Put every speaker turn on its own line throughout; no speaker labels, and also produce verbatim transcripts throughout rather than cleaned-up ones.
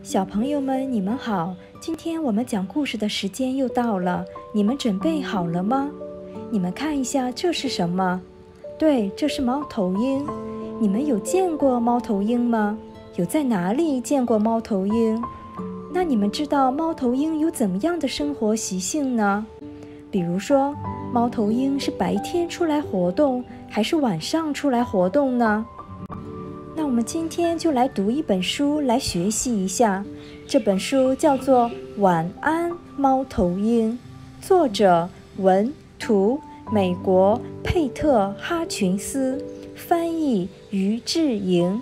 小朋友们，你们好！今天我们讲故事的时间又到了，你们准备好了吗？你们看一下，这是什么？对，这是猫头鹰。你们有见过猫头鹰吗？有在哪里见过猫头鹰？那你们知道猫头鹰有怎么样的生活习性呢？比如说，猫头鹰是白天出来活动，还是晚上出来活动呢？那我们今天就来读一本书来学习一下，这本书叫做《晚安，猫头鹰》，作者文图美国佩特哈群斯，翻译于志莹。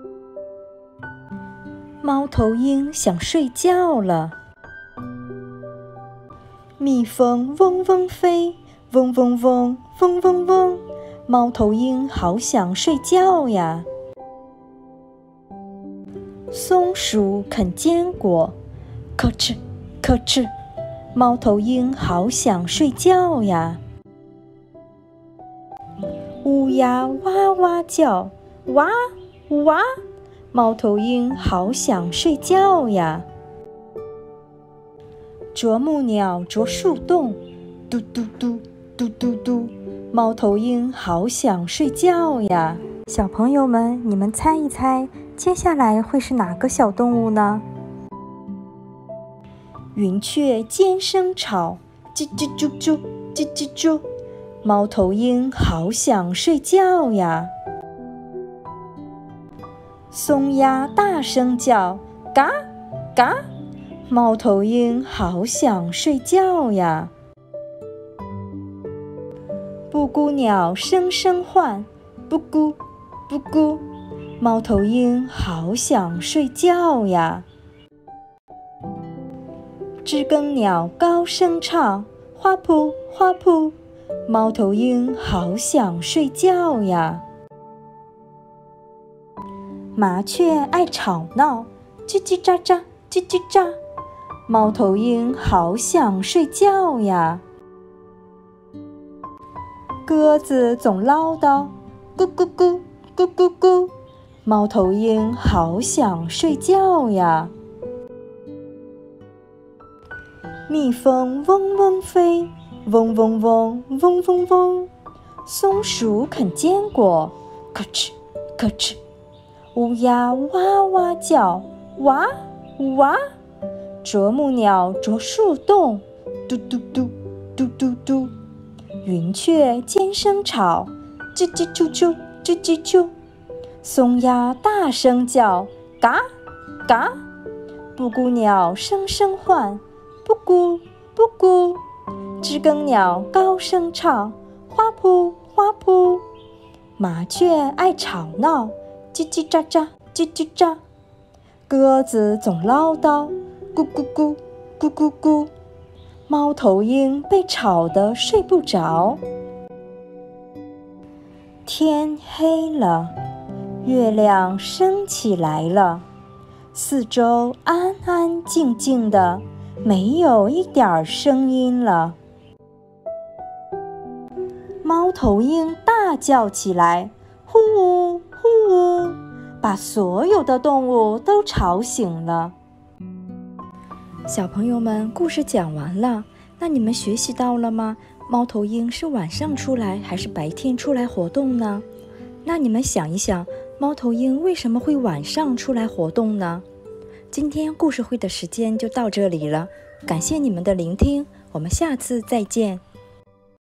猫头鹰想睡觉了，蜜蜂嗡嗡飞，嗡嗡嗡，嗡嗡嗡，猫头鹰好想睡觉呀。松鼠啃坚果，咯吱咯吱，猫头鹰好想睡觉呀。乌鸦哇哇叫，哇哇，猫头鹰好想睡觉呀。啄木鸟啄树洞，嘟嘟嘟嘟嘟嘟，猫头鹰好想睡觉呀。小朋友们，你们猜一猜，接下来会是哪个小动物呢？云雀尖声吵，叽叽啾啾，叽叽啾，猫头鹰好想睡觉呀。松鸦大声叫，嘎嘎，猫头鹰好想睡觉呀。布谷鸟声声唤，布谷布谷，猫头鹰好想睡觉呀。知更鸟高声唱，花扑花扑，猫头鹰好想睡觉呀。麻雀爱吵闹，叽叽喳喳，叽叽喳，猫头鹰好想睡觉呀。鸽子总唠叨，咕咕咕咕咕咕，猫头鹰好想睡觉呀。蜜蜂嗡嗡飞，嗡嗡嗡，嗡嗡嗡，松鼠啃坚果，咯吱咯吱，乌鸦哇哇叫，哇哇，啄木鸟啄树洞，嘟嘟嘟嘟嘟嘟，云雀尖声吵，叽叽啾啾，叽叽啾，松鸦大声叫，嘎嘎，布谷鸟声声唤，布谷布谷，知更鸟高声唱，花扑花扑，麻雀爱吵闹，叽叽喳喳，叽叽喳，鸽子总唠叨，咕咕咕咕咕咕，猫头鹰被吵得睡不着。天黑了，月亮升起来了，四周安安静静的，没有一点声音了。猫头鹰大叫起来，呼呜呼呜，把所有的动物都吵醒了。小朋友们，故事讲完了，那你们学习到了吗？猫头鹰是晚上出来还是白天出来活动呢？那你们想一想，猫头鹰为什么会晚上出来活动呢？今天故事会的时间就到这里了，感谢你们的聆听，我们下次再见。